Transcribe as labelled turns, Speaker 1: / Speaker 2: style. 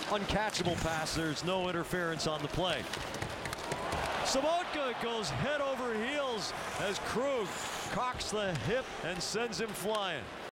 Speaker 1: uncatchable pass. There's no interference on the play. Sobotka goes head over heels as Krug cocks the hip and sends him flying.